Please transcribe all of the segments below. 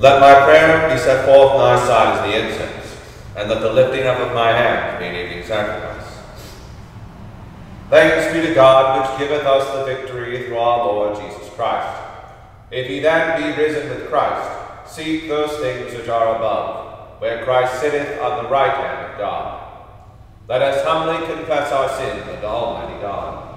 Let my prayer be set forth on thy side as the incense, and let the lifting up of my hands be an evening sacrifice. Thanks be to God, which giveth us the victory through our Lord Jesus Christ. If ye then be risen with Christ, seek those things which are above, where Christ sitteth on the right hand of God. Let us humbly confess our sins unto Almighty God.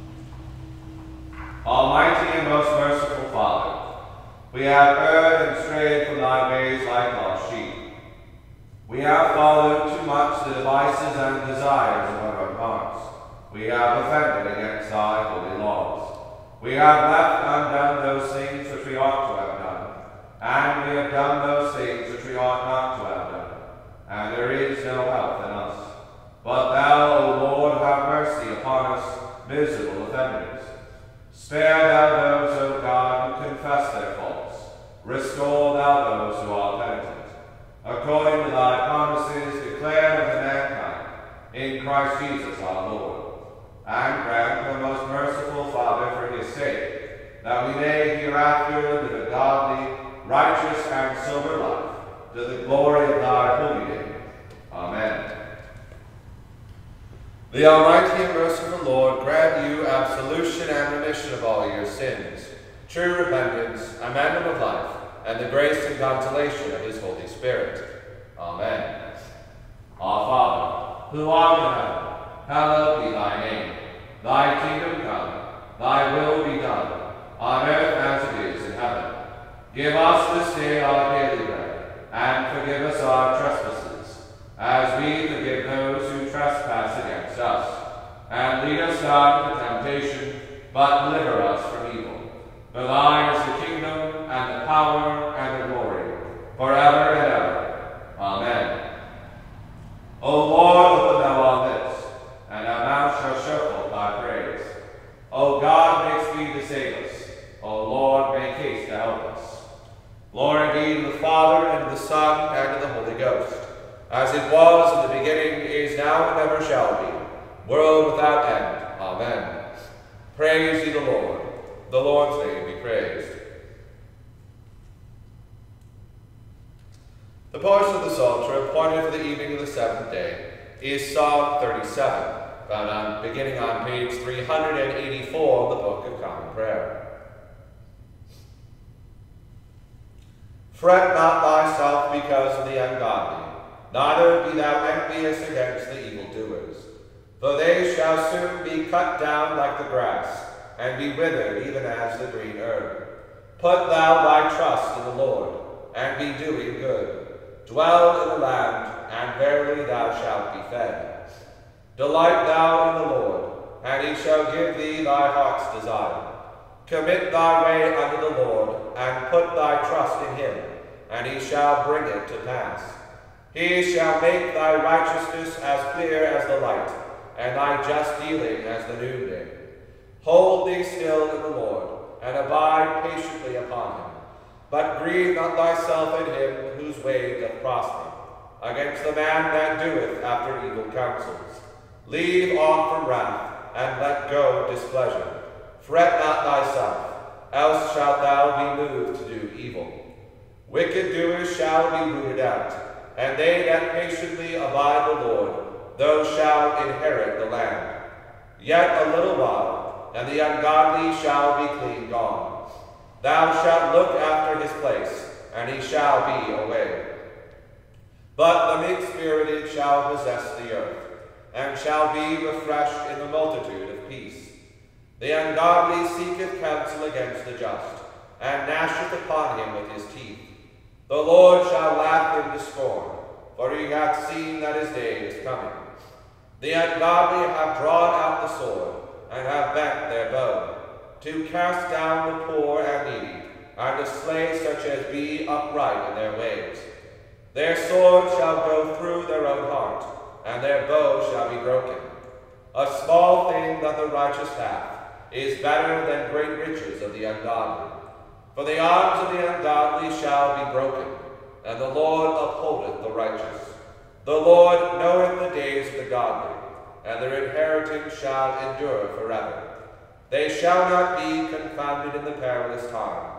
Almighty and most merciful Father, we have erred and strayed from thy ways like lost sheep. We have followed too much the devices and desires of our own hearts. We have offended against thy holy laws. We have left undone those things which we ought to have done, and we have done those things which we ought not to have done, and there is no help in us. But thou, O Lord, have mercy upon us, miserable offenders. Spare thou those, O God, who confess their faults. Restore thou those who are penitent. According to thy promises declared unto mankind, in Christ Jesus our Lord. And grant, the most merciful Father, for his sake, that we may hereafter live a godly, righteous, and sober life, to the glory of thy holy name. Amen. The Almighty and merciful Lord grant you absolution and remission of all your sins, true repentance, amendment of life, and the grace and consolation of his Holy Spirit. Amen. Our Father, who art in heaven, hallowed be thy name. Thy kingdom come, thy will be done, on earth as it is in heaven. Give us this day our daily bread, and forgive us our trespasses, as we forgive those who trespass against us. And lead us not into temptation, but deliver us from evil. For thine is the kingdom, and the power, and the glory, forever and ever. Amen. O Lord, open thou our lips, and our mouth shall show forth thy praise. O God, make speed to save us. O Lord, make haste to help us. Glory be to the Father, and to the Son, and to the Holy Ghost, as it was in the beginning, is now, and ever shall be, world without end. Amen. Praise ye the Lord. The Lord's name be praised. The portion of the Psalter appointed for the evening of the seventh day is Psalm 37, beginning on page 384 of the Book of Common Prayer. Fret not thyself because of the ungodly, neither be thou envious against the evildoers. For they shall soon be cut down like the grass, and be withered even as the green herb. Put thou thy trust in the Lord, and be doing good. Dwell in the land, and verily thou shalt be fed. Delight thou in the Lord, and he shall give thee thy heart's desire. Commit thy way unto the Lord, and put thy trust in him, and he shall bring it to pass. He shall make thy righteousness as clear as the light, and thy just dealing as the noonday. Hold thee still in the Lord, and abide patiently upon him. But grieve not thyself in him whose way doth prosper, against the man that doeth after evil counsels. Leave off from wrath, and let go displeasure. Fret not thyself, else shalt thou be moved to do evil. Wicked doers shall be rooted out, and they that patiently abide the Lord, those shall inherit the land. Yet a little while, and the ungodly shall be clean gone. Thou shalt look after his place, and he shall be away. But the meek-spirited shall possess the earth, and shall be refreshed in the multitude of peace. The ungodly seeketh counsel against the just, and gnasheth upon him with his teeth. The Lord shall laugh him to scorn, for he hath seen that his day is coming. The ungodly have drawn out the sword, and have bent their bow, to cast down the poor and needy, and to slay such as be upright in their ways. Their sword shall go through their own heart, and their bow shall be broken. A small thing that the righteous hath is better than great riches of the ungodly. For the arms of the ungodly shall be broken, and the Lord upholdeth the righteous. The Lord knoweth the days of the godly, and their inheritance shall endure forever. They shall not be confounded in the perilous time,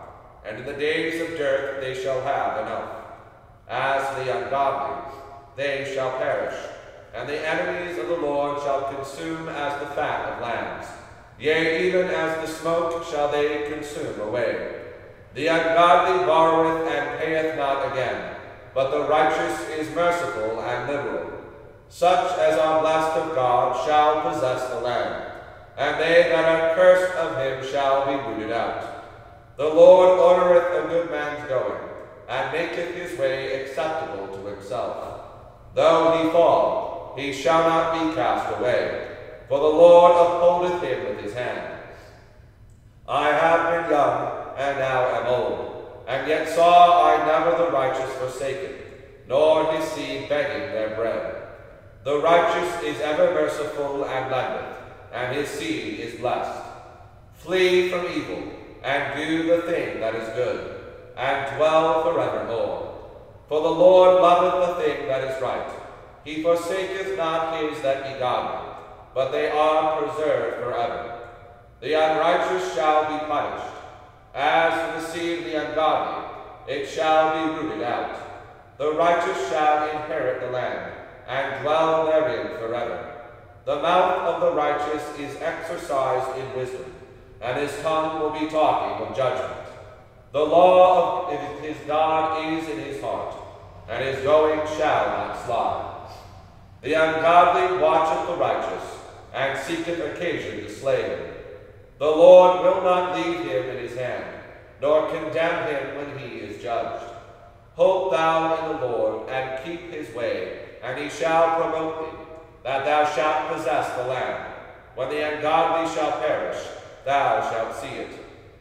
and in the days of dearth they shall have enough. As for the ungodly, they shall perish, and the enemies of the Lord shall consume as the fat of lambs. Yea, even as the smoke shall they consume away. The ungodly borroweth and payeth not again, but the righteous is merciful and liberal. Such as are blessed of God shall possess the land, and they that are cursed of him shall be rooted out. The Lord ordereth a good man's going, and maketh his way acceptable to himself. Though he fall, he shall not be cast away, for the Lord upholdeth him with his hand. I have been young, and now am old, and yet saw I never the righteous forsaken, nor his seed begging their bread. The righteous is ever merciful and lendeth, and his seed is blessed. Flee from evil, and do the thing that is good, and dwell forevermore. For the Lord loveth the thing that is right. He forsaketh not his that be godly, but they are preserved forever. The unrighteous shall be punished. As for the seed of the ungodly, it shall be rooted out. The righteous shall inherit the land, and dwell therein forever. The mouth of the righteous is exercised in wisdom, and his tongue will be talking of judgment. The law of his God is in his heart, and his going shall not slide. The ungodly watcheth the righteous, and seeketh occasion to slay him. The Lord will not leave him in his hand, nor condemn him when he is judged. Hope thou in the Lord, and keep his way, and he shall promote thee, that thou shalt possess the land. When the ungodly shall perish, thou shalt see it.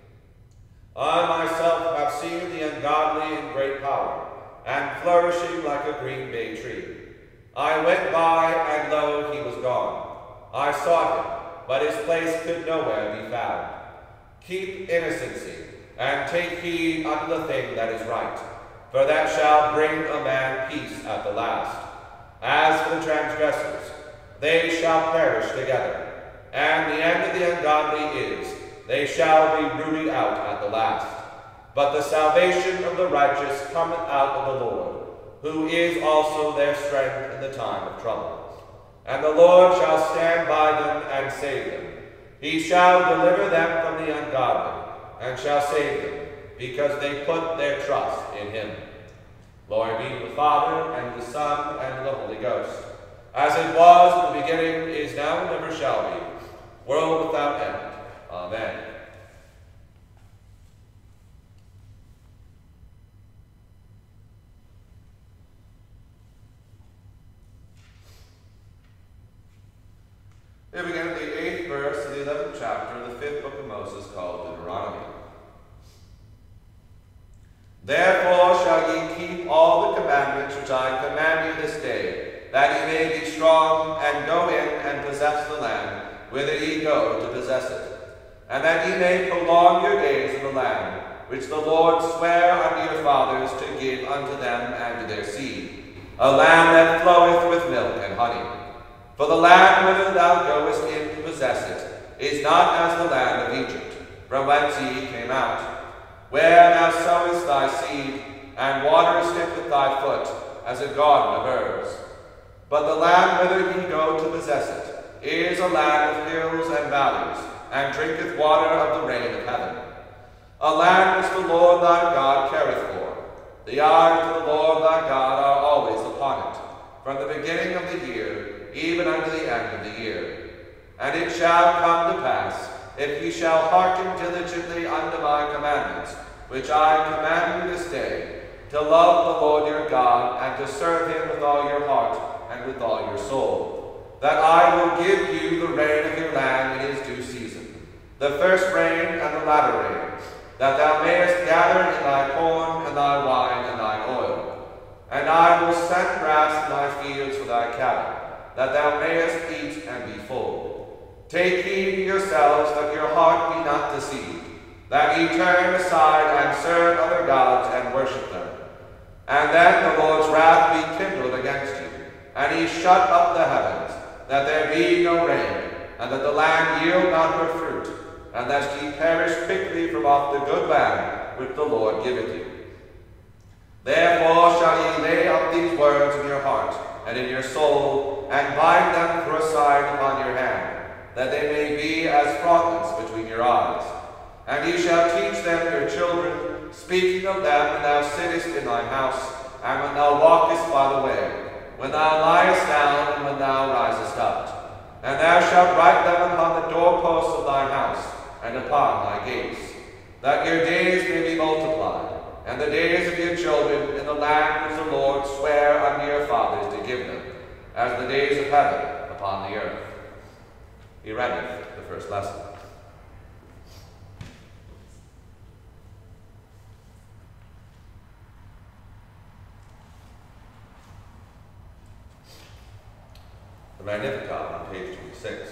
I myself have seen the ungodly in great power, and flourishing like a green bay tree. I went by, and lo, he was gone. I sought him, but his place could nowhere be found. Keep innocency, and take heed unto the thing that is right, for that shall bring a man peace at the last. As for the transgressors, they shall perish together, and the end of the ungodly is, they shall be rooted out at the last. But the salvation of the righteous cometh out of the Lord, who is also their strength in the time of trouble. And the Lord shall stand by them and save them. He shall deliver them from the ungodly, and shall save them, because they put their trust in him. Glory be to the Father, and to the Son, and to the Holy Ghost, as it was in the beginning, is now, and ever shall be, world without end. Amen. We begin at the 8th verse of the 11th chapter of the 5th book of Moses, called Deuteronomy. Therefore shall ye keep all the commandments which I command you this day, that ye may be strong, and go in and possess the land, whither ye go to possess it, and that ye may prolong your days in the land, which the Lord sware unto your fathers to give unto them and to their seed, a land that floweth with milk and honey. For the land whither thou goest in to possess it is not as the land of Egypt, from whence ye came out, where thou sowest thy seed, and waterest it with thy foot, as a garden of herbs. But the land whither ye go to possess it is a land of hills and valleys, and drinketh water of the rain of heaven. A land which the Lord thy God careth for. The eyes of the Lord thy God are always upon it, from the beginning of the year, even unto the end of the year. And it shall come to pass, if ye shall hearken diligently unto my commandments, which I command you this day, to love the Lord your God, and to serve him with all your heart and with all your soul, that I will give you the rain of your land in his due season, the first rain and the latter rain, that thou mayest gather in thy corn and thy wine and thine oil. And I will send grass in thy fields for thy cattle, that thou mayest eat and be full. Take heed to yourselves that your heart be not deceived, that ye turn aside and serve other gods and worship them. And then the Lord's wrath be kindled against you, and he shut up the heavens, that there be no rain, and that the land yield not her fruit, and that ye perish quickly from off the good land, which the Lord giveth you. Therefore shall ye lay up these words in your heart and in your soul, and bind them for a sign upon your hand, that they may be as frontets between your eyes. And ye shall teach them your children, speaking of them when thou sittest in thine house, and when thou walkest by the way, when thou liest down, and when thou risest up. And thou shalt write them upon the doorposts of thine house, and upon thy gates, that your days may be multiplied, and the days of your children in the land which the Lord sware unto your fathers to give them, as the days of heaven upon the earth. He readeth the first lesson. The Magnificat on page 26.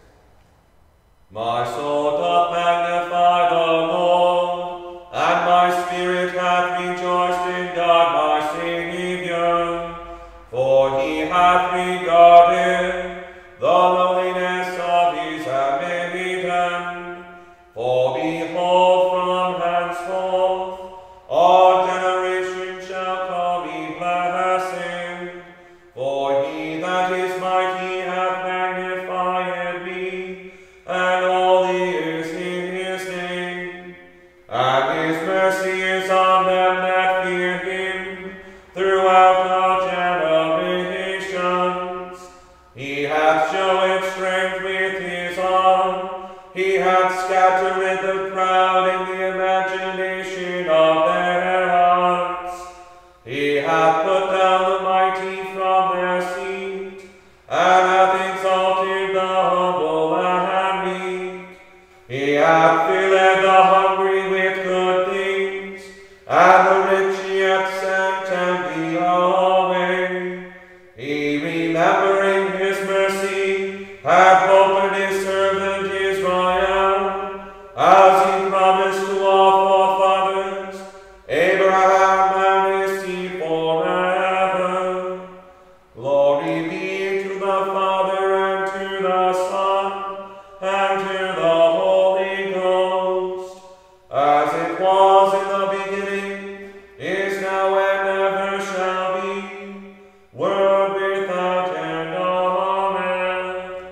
My soul doth magnify the Lord, and my spirit hath rejoiced in God my Saviour, for he hath regarded the lowliness of his handmaiden. For behold, from henceforth all generations shall call me blessed. For he that is mighty hath magnified me, and all the earth in his name. And his mercy is on them that fear him throughout all generations. He hath showed strength with his arm. He hath scattered the proud in the imagination of their hearts. He hath put down the mighty from their seat, and hath exalted the humble and meek. He hath filled the hungry with good things, and the rich he hath sent empty away. He, remembering his mercy, hath opened his servant Israel, as he promised to all forefathers, Abraham and his seed forever. Glory be to the Father, and to the Son, and to the Holy Ghost, as it was in the beginning, is now, and ever shall be, world without end. Amen.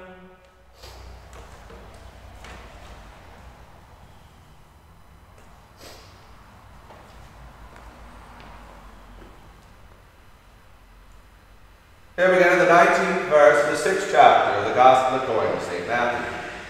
Here we get in the 19th verse of the 6th chapter of the Gospel according to St. Matthew.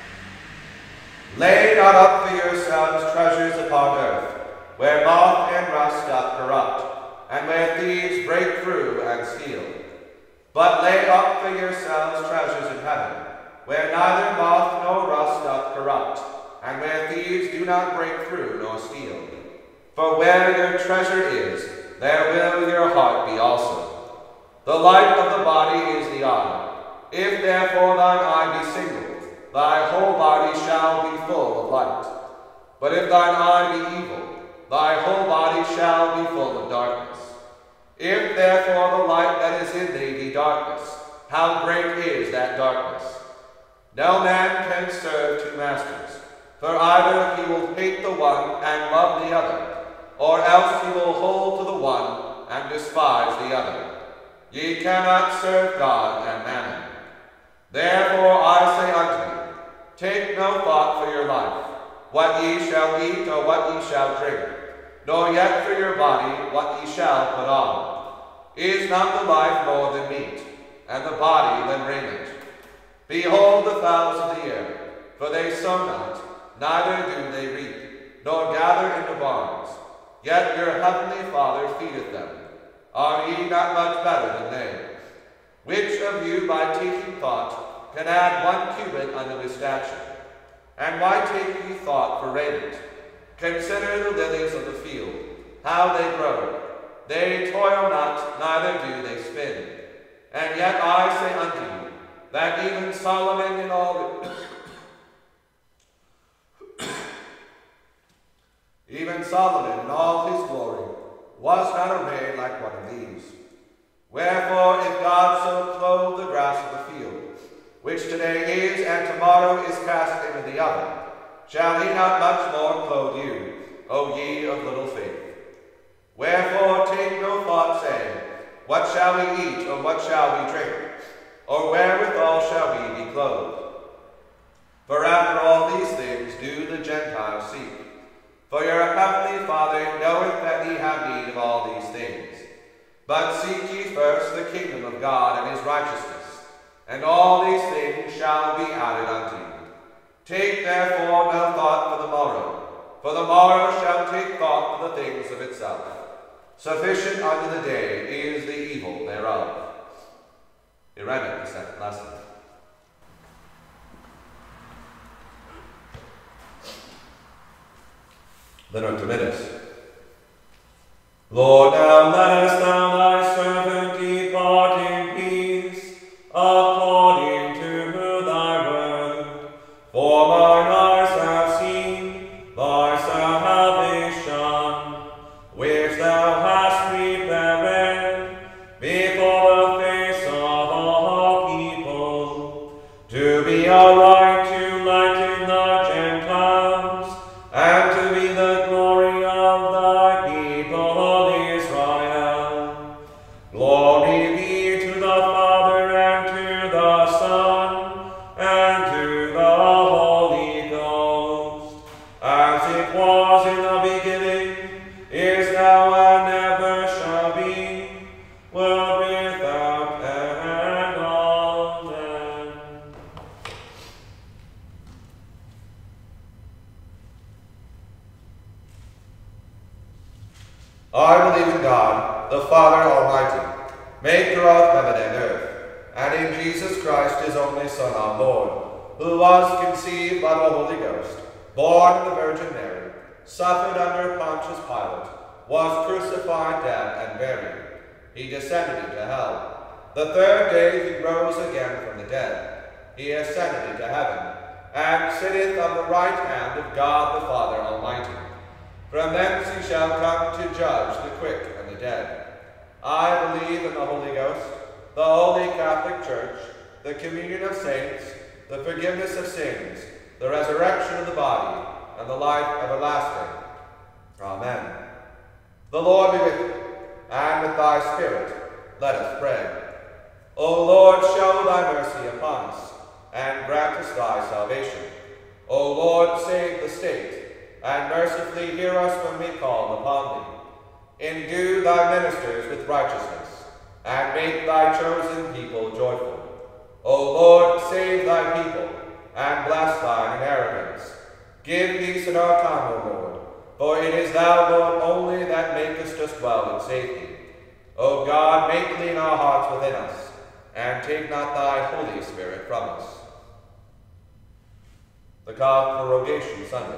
Lay not up for yourselves treasures upon earth, where moth and rust doth corrupt, and where thieves break through and steal. But lay up for yourselves treasures in heaven, where neither moth nor rust doth corrupt, and where thieves do not break through nor steal. For where your treasure is, there will your heart be also. The light of the body is the eye. If therefore thine eye be single, thy whole body shall be full of light. But if thine eye be evil, thy whole body shall be full of darkness. If therefore the light that is in thee be darkness, how great is that darkness? No man can serve two masters, for either he will hate the one and love the other, or else he will hold to the one and despise the other. Ye cannot serve God and mammon. Therefore I say unto you, take no thought for your life, what ye shall eat or what ye shall drink, nor yet for your body what ye shall put on. Is not the life more than meat, and the body than raiment? Behold the fowls of the air, for they sow not, neither do they reap, nor gather into barns, yet your heavenly Father feedeth them. Are ye not much better than they? Which of you by taking thought can add 1 cubit unto his stature? And why take ye thought for raiment? Consider the lilies of the field, how they grow. They toil not, neither do they spin. And yet I say unto you, that even Solomon in all even Solomon in all his glory was not arrayed like one of these. Wherefore, if God so clothe the grass of the field, which today is and tomorrow is cast into the oven, shall he not much more clothe you, O ye of little faith. Wherefore take no thought, saying, What shall we eat, or what shall we drink? Or wherewithal shall we be clothed? For after all these things do the Gentiles seek. For your heavenly Father knoweth that ye have need of all these things. But seek ye first the kingdom of God and his righteousness, and all these things shall be added unto you. Take therefore no thought for the morrow shall take thought for the things of itself. Sufficient unto the day is the evil thereof. Here endeth the second lesson. Then Dominus. Lord, now lettest thou thy servant depart in peace, according to thy word. For mine eyes have seen thy salvation, which thou hast prepared before the face of all people, to be a light to lighten the Gentiles, and to be the glory of thy people Israel. Glory be to the Father, and to the Son, and to the Holy Ghost, as it was in the beginning, is now, and ever shall be, world without end. Amen. I believe in God, the Father Almighty, maker of heaven and earth, and in Jesus Christ, his only Son, our Lord, who was conceived by the Holy Ghost, born of the Virgin Mary, suffered under Pontius Pilate, was crucified, dead, and buried. He descended into hell. The third day he rose again from the dead. He ascended into heaven, and sitteth on the right hand of God the Father Almighty. From thence he shall come to judge the quick and the dead. I believe in the Holy Ghost, the Holy Catholic Church, the communion of saints, the forgiveness of sins, the resurrection of the body, and the life everlasting. Amen. The Lord be with you, and with thy spirit. Let us pray. O Lord, show thy mercy upon us, and grant us thy salvation. O Lord, save the state, and mercifully hear us when we call upon thee. Endue thy ministers with righteousness, and make thy chosen people joyful. O Lord, save thy people, and bless thine inheritance. Give peace in our time, O Lord, for it is thou, Lord, only that makest us dwell in safety. O God, make clean our hearts within us, and take not thy Holy Spirit from us. The Prorogation Sunday.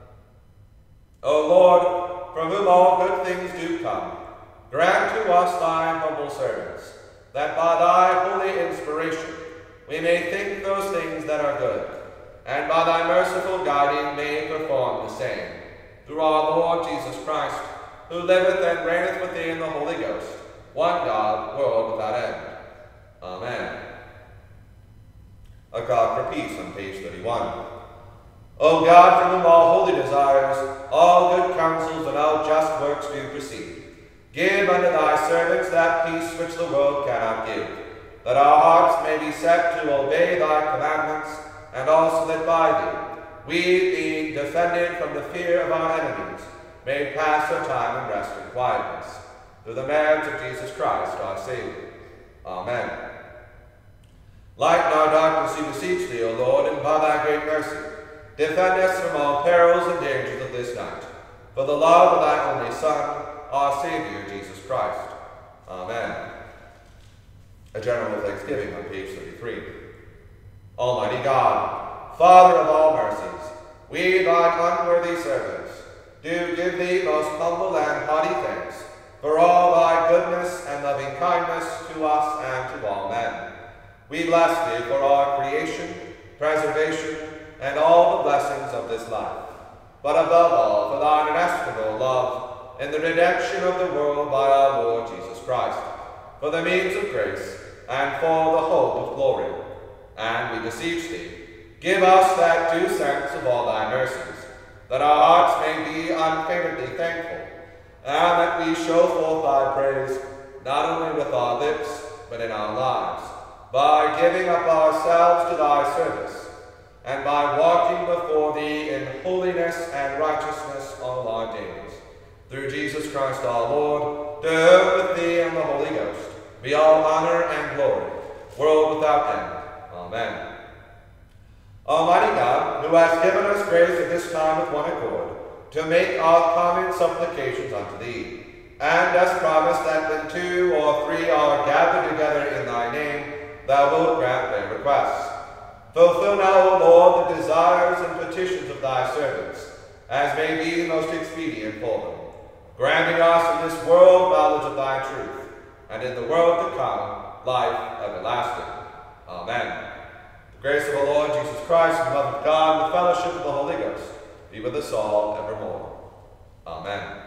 O Lord, from whom all good things do come, grant to us thine humble servants, that by thy holy inspiration we may think those things that are good, and by thy merciful guiding may perform the same. Through our Lord Jesus Christ, who liveth and reigneth with thee in the Holy Ghost, one God, world without end. Amen. A God for Peace on page 31. O God, from whom all holy desires, all good counsels, and all just works do proceed, give unto thy servants that peace which the world cannot give, that our hearts may be set to obey thy commandments, and also that by thee, we, being defended from the fear of our enemies, may pass our time in rest and quietness. Through the merits of Jesus Christ, our Savior. Amen. Lighten our darkness, we beseech thee, O Lord, and by thy great mercy, defend us from all perils and dangers of this night, for the love of thy only Son, our Savior, Jesus Christ. Amen. A general thanksgiving on page 33. Almighty God, Father of all mercies, we, thine unworthy servants, do give thee most humble and hearty thanks for all thy goodness and loving kindness to us and to all men. We bless thee for our creation, preservation, and all the blessings of this life, but above all for thine inestimable love in the redemption of the world by our Lord Jesus Christ, for the means of grace and for the hope of glory. And we beseech thee, give us that due sense of all thy mercies, that our hearts may be unfeignedly thankful, and that we show forth thy praise, not only with our lips, but in our lives, by giving up ourselves to thy service, and by walking before thee in holiness and righteousness all our days. Through Jesus Christ our Lord, to whom with thee and the Holy Ghost be all honor and glory, world without end. Amen. Almighty God, who hast given us grace at this time with one accord, to make our common supplications unto thee, and hast promised that when 2 or 3 are gathered together in thy name, thou wilt grant their requests. Fulfill now, O Lord, the desires and petitions of thy servants, as may be most expedient for them, granting us in this world knowledge of thy truth, and in the world to come life everlasting. Amen. The grace of our Lord Jesus Christ, and the love of God, and the fellowship of the Holy Ghost be with us all evermore. Amen.